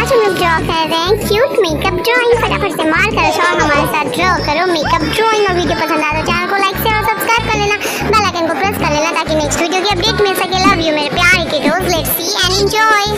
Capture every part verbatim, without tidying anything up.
आज हम लोग ड्रॉ कर रहे हैं क्यूट मेकअप ड्राइंग। फटाफट से मार करो शॉट, हमारे साथ ड्रॉ करो मेकअप ड्राइंग। और वीडियो पसंद आए तो चैनल को लाइक शेयर और सब्सक्राइब कर लेना, बेल आइकन को प्रेस कर लेना ताकि नेक्स्ट वीडियो की अपडेट मिल सके। लव यू मेरे प्यारे kiddos, let's see and enjoy.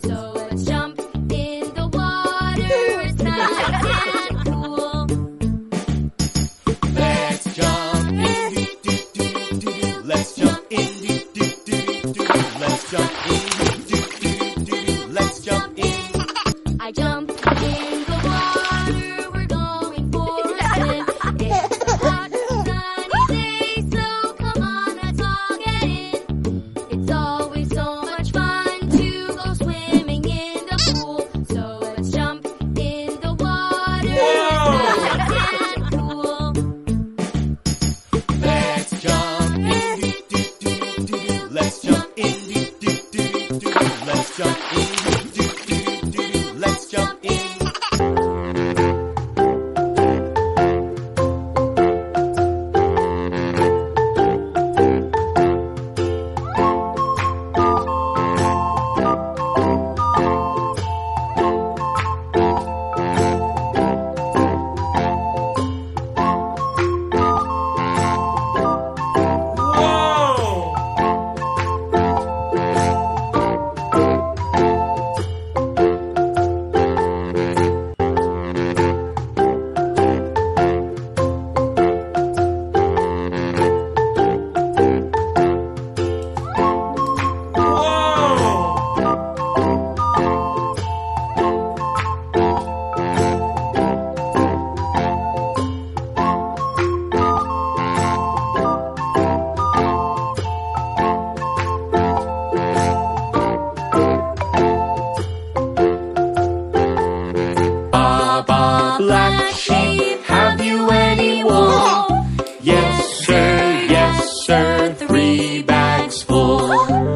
Black sheep, have you any wool? Yes sir, yes sir, three bags full.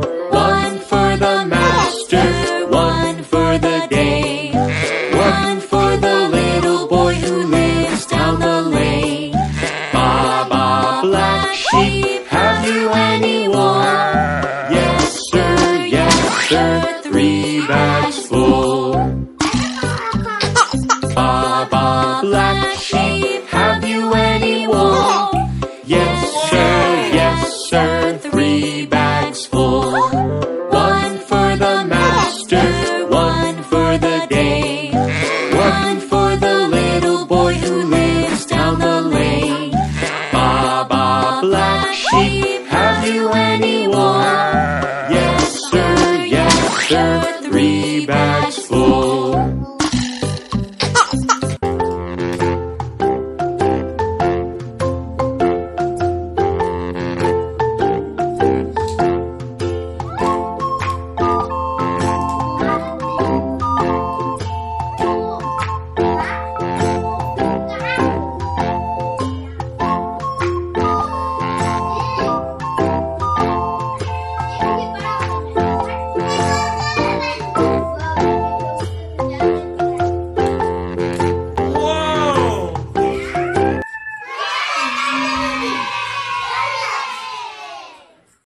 One for the master, one for the day, one for the little boy who lives down the lane. Ba ba, black sheep, have you any wool? Yes sir, yes sir, three bags full. Black sheep, have you any wool? Yes sir, yes sir, three bags full. One for the master, one for the day, one for the little boy who lives down the lane. Ba ba, black sheep, have you any wool? Yes sir, yes sir, three bags full.